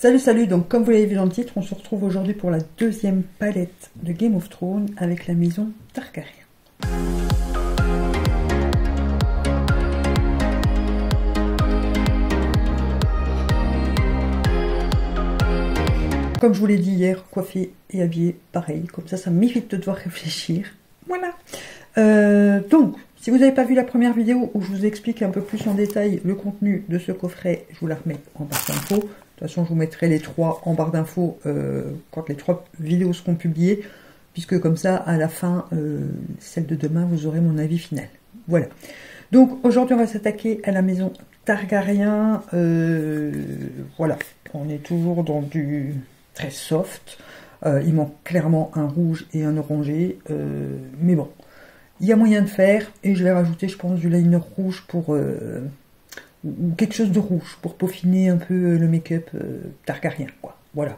Salut, salut, donc comme vous l'avez vu dans le titre, on se retrouve aujourd'hui pour la deuxième palette de Game of Thrones avec la maison Targaryen. Comme je vous l'ai dit hier, coiffé et habillé pareil, comme ça m'évite de devoir réfléchir. Voilà. Donc, si vous n'avez pas vu la première vidéo où je vous explique un peu plus en détail le contenu de ce coffret, je vous la remets en barre d'infos. De toute façon, je vous mettrai les trois en barre d'infos quand les trois vidéos seront publiées, puisque comme ça, à la fin, celle de demain, vous aurez mon avis final. Voilà. Donc, aujourd'hui, on va s'attaquer à la maison Targaryen. Voilà, on est toujours dans du très soft. Il manque clairement un rouge et un orangé, mais bon, il y a moyen de faire, et je vais rajouter, je pense, du liner rouge pour... ou quelque chose de rouge pour peaufiner un peu le make-up Targaryen, quoi. Voilà.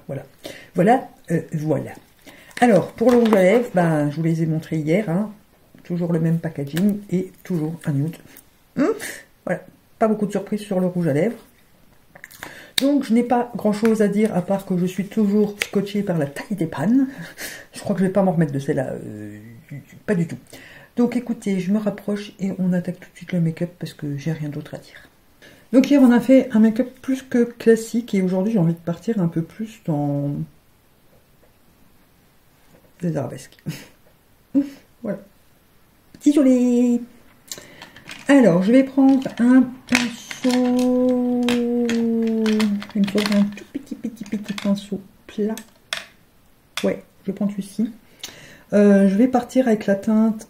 Alors, pour le rouge à lèvres, ben, je vous les ai montrés hier, hein. Toujours le même packaging et toujours un nude. Voilà, pas beaucoup de surprises sur le rouge à lèvres. Donc, je n'ai pas grand-chose à dire, à part que je suis toujours scotchée par la taille des pannes. Je crois que je ne vais pas m'en remettre de celle-là, pas du tout. Donc, écoutez, je me rapproche et on attaque tout de suite le make-up parce que j'ai rien d'autre à dire. Donc hier on a fait un make-up plus que classique et aujourd'hui j'ai envie de partir un peu plus dans des arabesques. Voilà. Isolé. Alors je vais prendre un pinceau. Il me faudrait un tout petit pinceau plat. Ouais, je vais prendre celui-ci. Je vais partir avec la teinte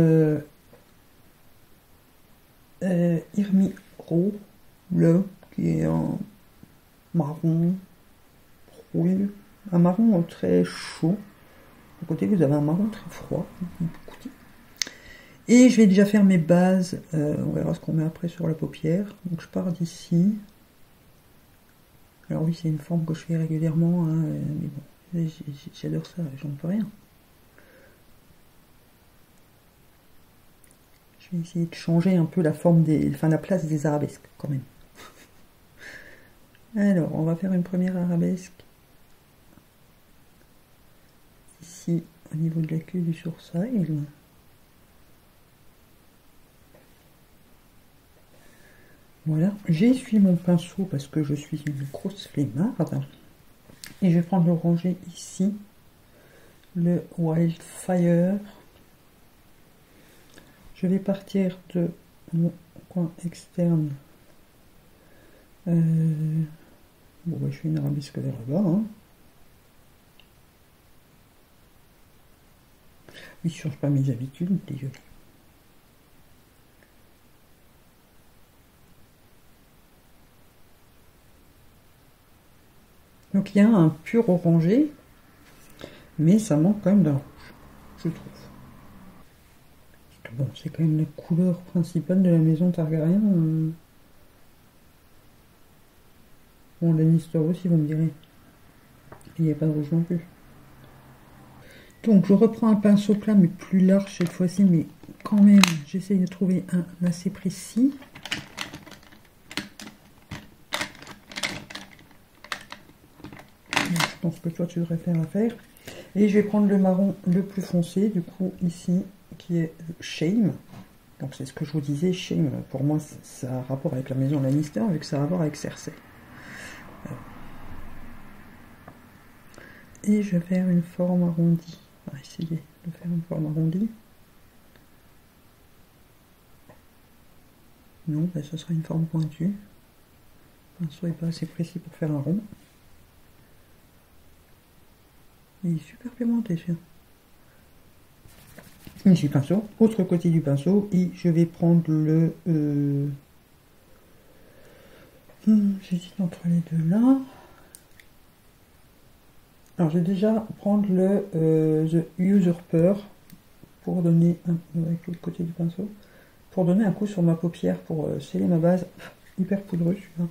Irmi Raw. Là, qui est un marron rouille, un marron très chaud. À côté, vous avez un marron très froid. Et je vais déjà faire mes bases. On verra ce qu'on met après sur la paupière. Donc je pars d'ici. Alors oui, c'est une forme que je fais régulièrement, hein, mais bon, j'adore ça, j'en peux rien. Je vais essayer de changer un peu la forme la place des arabesques, quand même. Alors, on va faire une première arabesque ici au niveau de la queue du sourcil. Voilà, j'essuie mon pinceau parce que je suis une grosse flemmarde. Et je vais prendre l'orangé ici, le Wildfire. Je vais partir de mon coin externe. Bon, bah, je fais une arabesque vers le bas. Hein. Oui, je ne change pas mes habitudes, désolé. Donc il y a un pur orangé, mais ça manque quand même d'un rouge, je trouve. Bon, c'est quand même la couleur principale de la maison Targaryen. Bon, Lannister aussi, vous me direz. Il n'y a pas de rouge non plus. Donc, je reprends un pinceau plat, mais plus large cette fois-ci, mais quand même, j'essaye de trouver un assez précis. Donc, je pense que toi, tu devrais faire l'affaire. Et je vais prendre le marron le plus foncé, du coup, ici, qui est Shame. Donc, c'est ce que je vous disais, Shame, pour moi, ça a un rapport avec la maison Lannister, vu que ça a un rapport avec Cersei. Et je vais faire une forme arrondie. On va essayer de faire une forme arrondie. Non, ben ce sera une forme pointue. Le pinceau n'est pas assez précis pour faire un rond. Il est super pigmenté, celui-là. Ici, pinceau. Autre côté du pinceau. Et je vais prendre le... j'hésite entre les deux là. Alors, je vais déjà prendre le The Usurper pour donner avec l'autre côté du pinceau, pour donner un coup sur ma paupière pour sceller ma base. Hyper poudreux celui-là.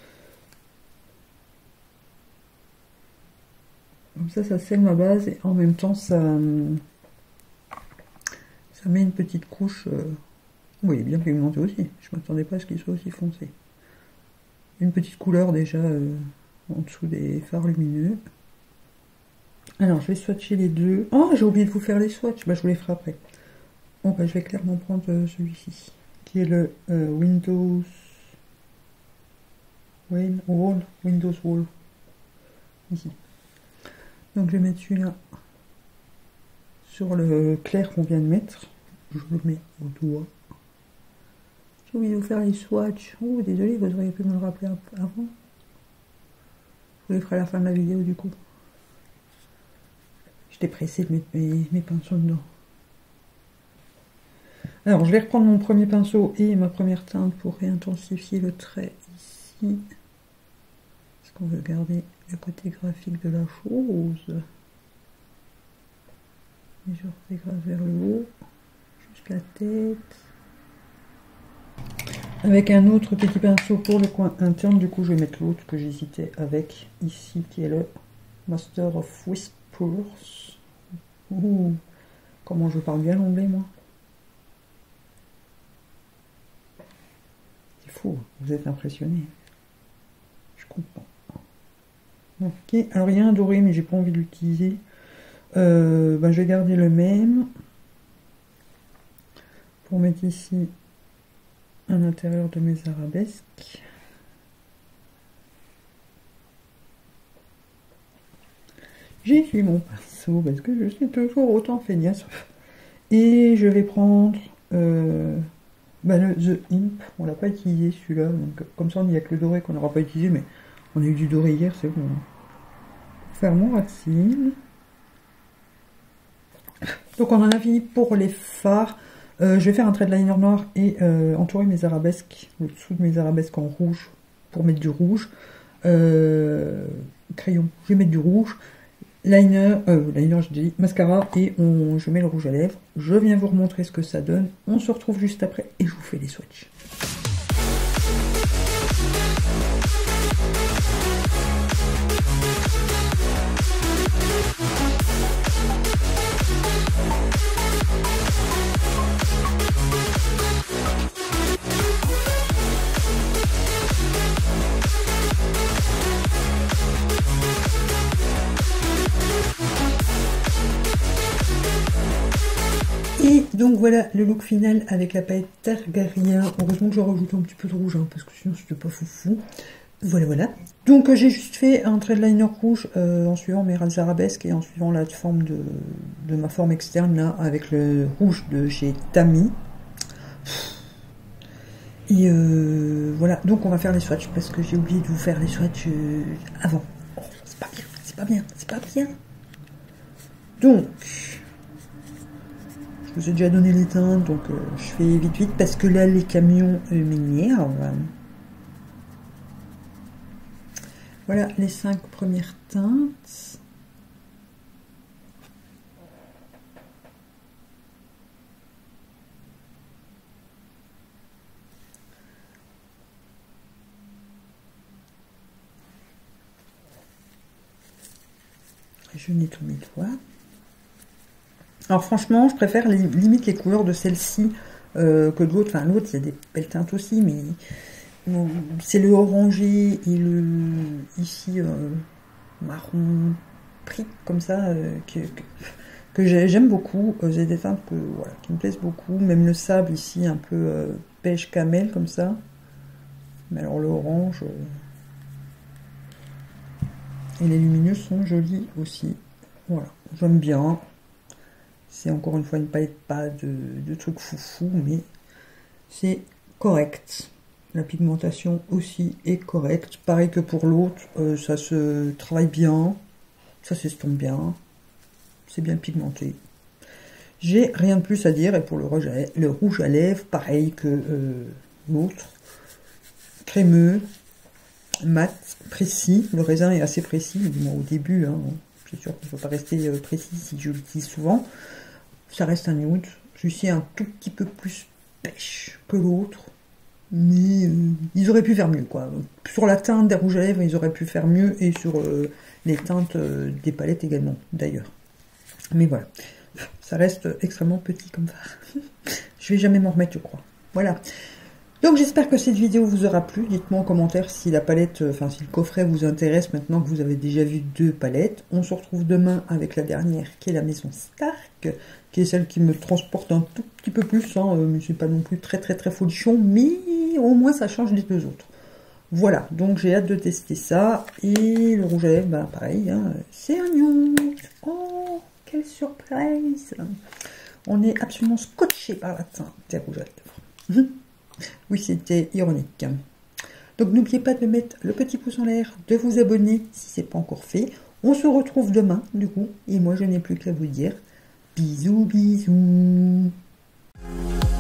Comme ça scelle ma base et en même temps ça met une petite couche. Oui, il est bien pigmenté aussi. Je m'attendais pas à ce qu'il soit aussi foncé. Une petite couleur déjà en dessous des fards lumineux. Alors, je vais swatcher les deux. Oh, j'ai oublié de vous faire les swatchs. Bah, je vous les ferai après. Bon, bah, je vais clairement prendre celui-ci, qui est le Windows Wall. Ici. Donc, je vais mettre celui-là sur le clair qu'on vient de mettre. Je le mets au doigt. J'ai oublié de vous faire les swatchs. Oh, désolé, vous auriez pu me le rappeler avant. Je vous les ferai à la fin de la vidéo, du coup. J'étais pressée de mettre mes pinceaux dedans. Alors, je vais reprendre mon premier pinceau et ma première teinte pour réintensifier le trait ici. Parce qu'on veut garder le côté graphique de la chose. Et je redégrave vers le haut, jusqu'à la tête. Avec un autre petit pinceau pour le coin interne, du coup je vais mettre l'autre que j'hésitais avec ici, qui est le Master of Whispers. Ouh, comment je parle bien l'anglais, moi. C'est fou, vous êtes impressionné. Je comprends. Ok, alors il y a un doré, mais j'ai pas envie de l'utiliser. Je vais garder le même. Pour mettre ici à l'intérieur de mes arabesques. J'ai fait mon pinceau parce que je suis toujours autant feignasse. Et je vais prendre le The Imp. On l'a pas utilisé celui-là, donc comme ça il n'y a que le doré qu'on n'aura pas utilisé, mais on a eu du doré hier, c'est bon. Pour faire mon racine. Donc on en a fini pour les fards. Je vais faire un trait de liner noir et entourer mes arabesques, le dessous de mes arabesques en rouge, pour mettre du rouge. Crayon, je vais mettre du rouge. Liner, je dis mascara, et je mets le rouge à lèvres. Je viens vous remontrer ce que ça donne. On se retrouve juste après et je vous fais les swatchs. Et donc voilà le look final avec la palette Targaryen. Heureusement que j'ai rajouté un petit peu de rouge, hein, parce que sinon c'était pas foufou. Voilà, voilà. Donc j'ai juste fait un trait de liner rouge en suivant mes arabesques et en suivant la forme de ma forme externe là, avec le rouge de chez Tami. Et voilà, donc on va faire les swatchs parce que j'ai oublié de vous faire les swatchs avant. Oh, c'est pas bien, c'est pas bien, c'est pas bien. Donc, je vous ai déjà donné les teintes, donc je fais vite parce que là les camions m'énervent. Voilà les 5 premières teintes. Je nettoie mes doigts. Alors franchement, je préfère limite les couleurs de celle-ci que de l'autre. Enfin, l'autre, il y a des belles teintes aussi, mais c'est le orangé et le ici marron pris comme ça que j'aime beaucoup. C'est des teintes voilà, qui me plaisent beaucoup. Même le sable ici, un peu beige camel comme ça. Mais alors l'orange et les lumineux sont jolis aussi. Voilà, j'aime bien. C'est encore une fois une palette, pas de trucs foufou, mais c'est correct. La pigmentation aussi est correcte. Pareil que pour l'autre, ça se travaille bien, ça s'estompe bien, c'est bien pigmenté. J'ai rien de plus à dire. Et pour le rouge à lèvres, pareil que l'autre, crémeux, mat, précis. Le raisin est assez précis, du moins au début. Hein. C'est sûr qu'il ne faut pas rester précis si je l'utilise souvent. Ça reste un nude. Celui-ci est un tout petit peu plus pêche que l'autre. Mais ils auraient pu faire mieux, quoi. Sur la teinte des rouges à lèvres, ils auraient pu faire mieux. Et sur les teintes des palettes également, d'ailleurs. Mais voilà. Ça reste extrêmement petit comme ça. Je vais jamais m'en remettre, je crois. Voilà. Donc j'espère que cette vidéo vous aura plu. Dites-moi en commentaire si la palette, enfin si le coffret vous intéresse maintenant que vous avez déjà vu 2 palettes. On se retrouve demain avec la dernière qui est la maison Stark, qui est celle qui me transporte un tout petit peu plus. Hein. Je suis pas non plus très folichon, mais au moins ça change des 2 autres. Voilà, donc j'ai hâte de tester ça. Et le rouge à lèvres, bah pareil, hein, c'est un nude. Oh, quelle surprise! On est absolument scotché par la teinte des rouges à lèvres. Oui, c'était ironique. Donc n'oubliez pas de mettre le petit pouce en l'air, de vous abonner si ce n'est pas encore fait. On se retrouve demain, du coup, et moi je n'ai plus qu'à vous dire bisous, bisous.